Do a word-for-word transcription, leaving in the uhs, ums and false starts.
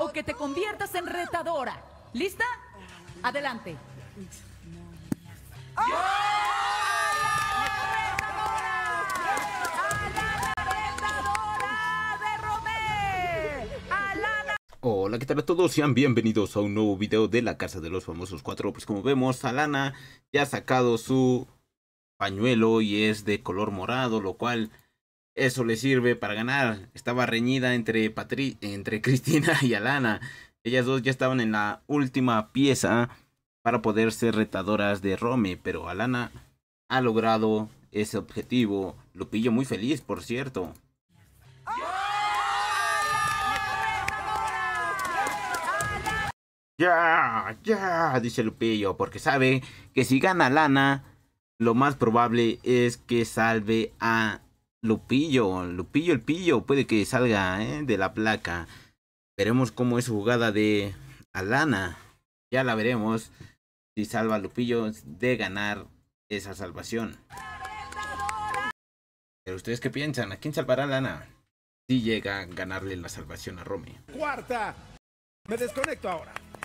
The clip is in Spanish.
o que te conviertas en retadora. ¿Lista? Adelante. Hola, ¿qué tal a todos? Sean bienvenidos a un nuevo video de la Casa de los Famosos cuatro. Pues como vemos, Alana ya ha sacado su pañuelo y es de color morado, lo cual eso le sirve para ganar. Estaba reñida entre, Patri entre Cristina y Alana. Ellas dos ya estaban en la última pieza para poder ser retadoras de Rome, pero Alana ha logrado ese objetivo. Lupillo muy feliz, por cierto. Ya, ya, dice Lupillo, porque sabe que si gana Alana, lo más probable es que salve a Lupillo. Lupillo el pillo, puede que salga ¿eh? de la placa. Veremos cómo es su jugada de Alana. Ya la veremos si salva a Lupillo de ganar esa salvación. Pero ustedes qué piensan, ¿a quién salvará Alana? Si llega a ganarle la salvación a Rome. Cuarta, me desconecto ahora.